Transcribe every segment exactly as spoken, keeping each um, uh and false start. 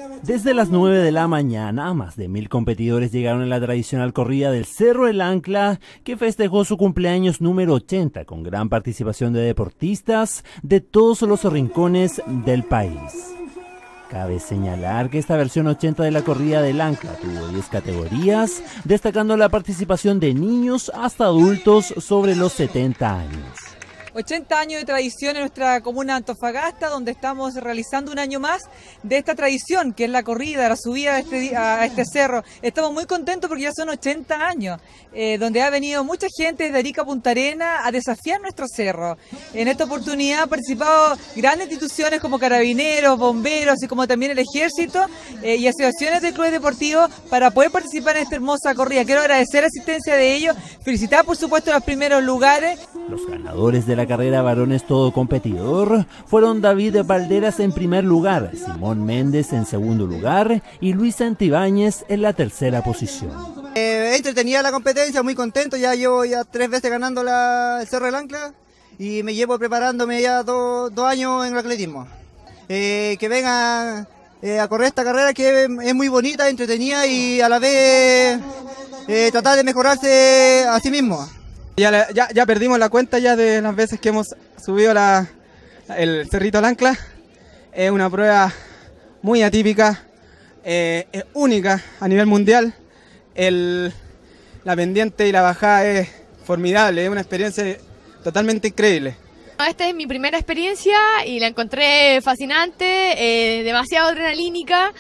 Desde las nueve de la mañana, más de mil competidores llegaron a la tradicional corrida del Cerro El Ancla, que festejó su cumpleaños número ochenta, con gran participación de deportistas de todos los rincones del país. Cabe señalar que esta versión ochenta de la corrida del Ancla tuvo diez categorías, destacando la participación de niños hasta adultos sobre los setenta años. ochenta años de tradición en nuestra comuna de Antofagasta, donde estamos realizando un año más de esta tradición, que es la corrida, la subida a este, a este cerro. Estamos muy contentos porque ya son ochenta años, eh, donde ha venido mucha gente desde Arica a Punta Arenas a desafiar nuestro cerro. En esta oportunidad han participado grandes instituciones como Carabineros, Bomberos y como también el Ejército eh, y asociaciones de clubes deportivos para poder participar en esta hermosa corrida. Quiero agradecer la asistencia de ellos, felicitar por supuesto los primeros lugares. Los ganadores de la carrera varones todo competidor fueron David Valderas en primer lugar, Simón Méndez en segundo lugar y Luis Santibáñez en la tercera posición. Eh, entretenida la competencia, muy contento, ya llevo ya tres veces ganando la, el Cerro del Ancla y me llevo preparándome ya do, dos años en el atletismo. Eh, que vengan eh, a correr esta carrera que es muy bonita, entretenida y a la vez eh, tratar de mejorarse a sí mismo. Ya, ya, ya perdimos la cuenta ya de las veces que hemos subido la, el Cerrito al Ancla. Es una prueba muy atípica, eh, es única a nivel mundial. El, la pendiente y la bajada es formidable, es una experiencia totalmente increíble. Esta es mi primera experiencia y la encontré fascinante, eh, demasiado adrenalínica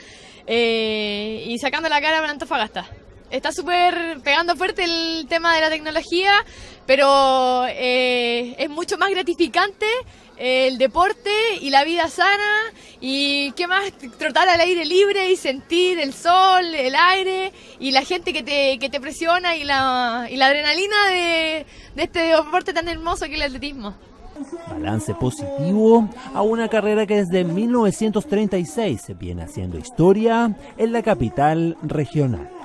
eh, y sacando la cara para Antofagasta. Está súper pegando fuerte el tema de la tecnología, pero eh, es mucho más gratificante eh, el deporte y la vida sana. Y qué más, trotar al aire libre y sentir el sol, el aire y la gente que te, que te presiona y la, y la adrenalina de, de este deporte tan hermoso que es el atletismo. Balance positivo a una carrera que desde mil novecientos treinta y seis viene haciendo historia en la capital regional.